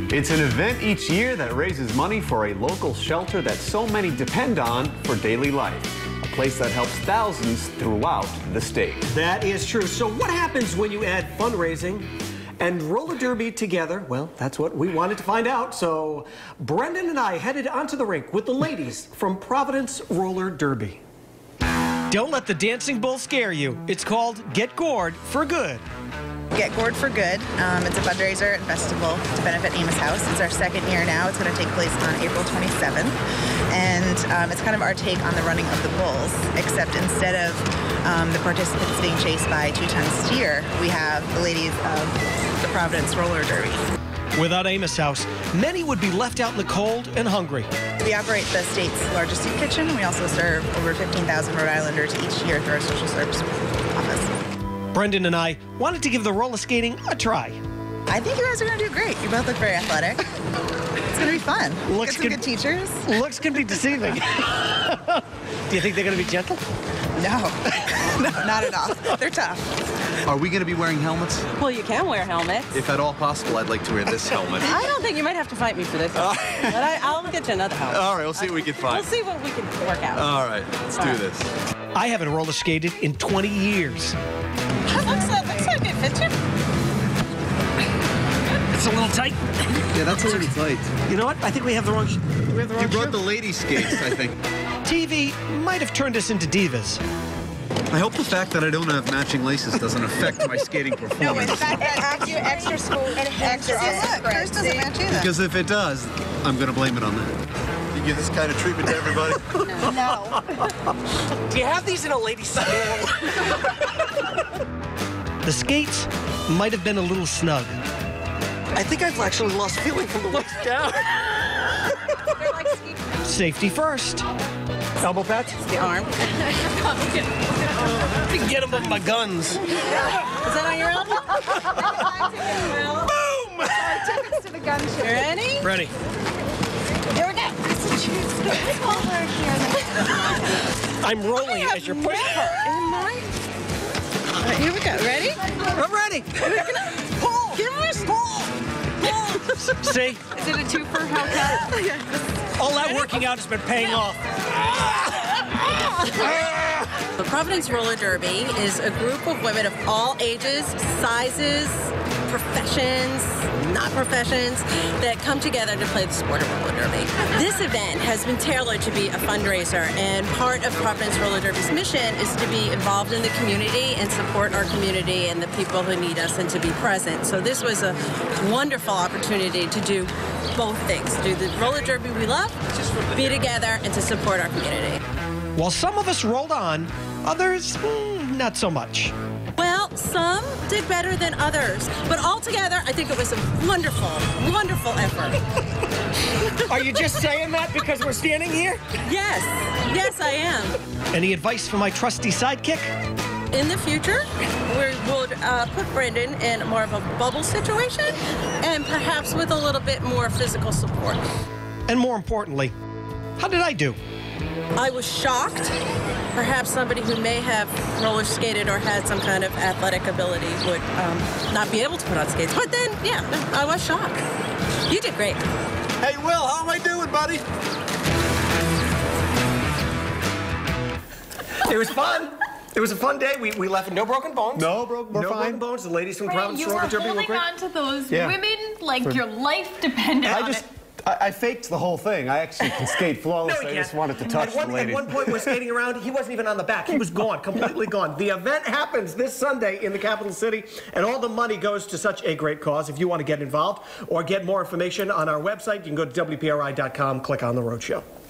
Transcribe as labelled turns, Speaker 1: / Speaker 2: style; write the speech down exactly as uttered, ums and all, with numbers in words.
Speaker 1: It's an event each year that raises money for a local shelter that so many depend on for daily life. A place that helps thousands throughout the state.
Speaker 2: That is true. So what happens when you add fundraising and roller derby together? Well, that's what we wanted to find out. So Brendan and I headed onto the rink with the ladies from Providence Roller Derby. Don't let the dancing bull scare you. It's called Get Gored for Good.
Speaker 3: Get Gored for Good. Um, it's a fundraiser and festival to benefit Amos House. It's our second year now. It's going to take place on April twenty-seventh. And um, it's kind of our take on the running of the bulls, except instead of um, the participants being chased by two-ton steer, we have the ladies of the Providence Roller Derby.
Speaker 2: Without Amos House, many would be left out in the cold and hungry.
Speaker 3: We operate the state's largest soup kitchen. We also serve over fifteen thousand Rhode Islanders each year through our social service office.
Speaker 2: Brendan and I wanted to give the roller skating a try.
Speaker 3: I think you guys are going to do great. You both look very athletic. It's going to be fun.
Speaker 2: Looks
Speaker 3: Get some
Speaker 2: can,
Speaker 3: good teachers.
Speaker 2: Looks can be deceiving. Do you think they're going to be gentle?
Speaker 3: No. No, not at all. They're tough.
Speaker 4: Are we going to be wearing helmets?
Speaker 5: Well, you can wear helmets.
Speaker 4: If at all possible, I'd like to wear this helmet.
Speaker 5: I don't think you might have to fight me for this. But I, I'll get you another helmet.
Speaker 4: All right, we'll see what we can find.
Speaker 5: We'll see what we can work out.
Speaker 4: All right, let's
Speaker 5: all
Speaker 4: do
Speaker 5: right.
Speaker 4: this.
Speaker 2: I haven't roller skated in twenty years.
Speaker 5: That looks, that looks like it fits you.
Speaker 2: It's a little tight.
Speaker 4: Yeah, that's a little tight.
Speaker 2: You know what? I think we have the wrong. We have the wrong
Speaker 4: You brought
Speaker 2: shoe.
Speaker 4: the lady skates, I think.
Speaker 2: T V might have turned us into divas.
Speaker 4: I hope the fact that I don't have matching laces doesn't affect my skating performance.
Speaker 3: No, in fact, that you extra school and extra look. Hers doesn't match either.
Speaker 4: Because if it does, I'm going to blame it on that. You give this kind of treatment to everybody?
Speaker 3: No.
Speaker 2: Do you have these in a ladies' school? The skates might have been a little snug. I think I've actually lost feeling from the waist down.
Speaker 5: They're like ski.
Speaker 2: Safety first. Elbow pads?
Speaker 5: The arm.
Speaker 2: I can get them with my guns.
Speaker 5: Is that on your elbow?
Speaker 2: Boom!
Speaker 3: Tickets to the gun show.
Speaker 5: Ready?
Speaker 2: Ready.
Speaker 5: Here we go.
Speaker 2: I'm rolling as you're pushing.
Speaker 5: In mine. All right, here we go. Ready?
Speaker 2: I'm ready.
Speaker 5: Pull. Give us pull. Pull.
Speaker 2: See?
Speaker 5: Is it a twofer Hellcat?
Speaker 2: All that working out has been paying off.
Speaker 6: The Providence Roller Derby is a group of women of all ages, sizes, professions, not professions, that come together to play the sport of roller derby. This event has been tailored to be a fundraiser, and part of Providence Roller Derby's mission is to be involved in the community and support our community and the people who need us and to be present. So this was a wonderful opportunity to do both things, do the roller derby we love, be together, and to support our community.
Speaker 2: While some of us rolled on, others, mm, not so much.
Speaker 6: Well, some did better than others, but altogether, I think it was a wonderful, wonderful effort.
Speaker 2: Are you just saying that because we're standing here?
Speaker 6: Yes, yes, I am.
Speaker 2: Any advice for my trusty sidekick?
Speaker 6: In the future, we would uh, put Brendan in more of a bubble situation and perhaps with a little bit more physical support.
Speaker 2: And more importantly, how did I do?
Speaker 6: I was shocked. Perhaps somebody who may have roller skated or had some kind of athletic ability would um, not be able to put on skates. But then, yeah, I was shocked. You did great.
Speaker 4: Hey, Will, how am I doing, buddy?
Speaker 2: It was fun. It was a fun day. We, we left with no broken bones.
Speaker 4: No, bro, we're
Speaker 2: no
Speaker 4: fine.
Speaker 2: broken bones. The ladies from Providence
Speaker 7: You
Speaker 2: Roller
Speaker 7: were
Speaker 2: Derby were
Speaker 7: holding
Speaker 2: great.
Speaker 7: on to those
Speaker 1: Yeah.
Speaker 7: women like
Speaker 1: For-
Speaker 7: your life depended
Speaker 1: I
Speaker 7: on
Speaker 1: just,
Speaker 7: it.
Speaker 1: I, I faked the whole thing. I actually can skate flawlessly.
Speaker 2: No,
Speaker 1: I
Speaker 2: he
Speaker 1: just
Speaker 2: can't.
Speaker 1: wanted to touch
Speaker 2: at one,
Speaker 1: the ladies.
Speaker 2: At one point, we're skating around. He wasn't even on the back. He was gone, completely gone. The event happens this Sunday in the capital city, and all the money goes to such a great cause. If you want to get involved or get more information on our website, you can go to W P R I dot com, click on the Rhode Show.